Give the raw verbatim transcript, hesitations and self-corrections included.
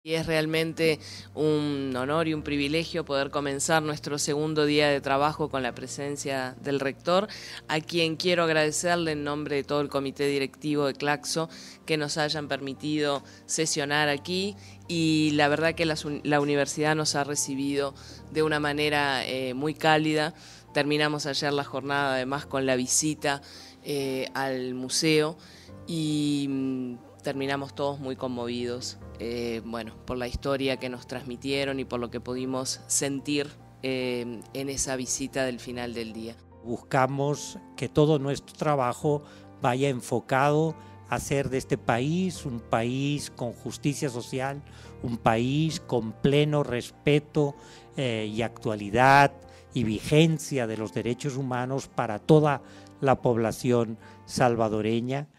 Y es realmente un honor y un privilegio poder comenzar nuestro segundo día de trabajo con la presencia del rector, a quien quiero agradecerle en nombre de todo el comité directivo de Claxo que nos hayan permitido sesionar aquí, y la verdad que la, la universidad nos ha recibido de una manera eh, muy cálida. Terminamos ayer la jornada además con la visita eh, al museo y terminamos todos muy conmovidos, eh, bueno, por la historia que nos transmitieron y por lo que pudimos sentir eh, en esa visita del final del día. Buscamos que todo nuestro trabajo vaya enfocado a hacer de este país un país con justicia social, un país con pleno respeto eh, y actualidad y vigencia de los derechos humanos para toda la población salvadoreña.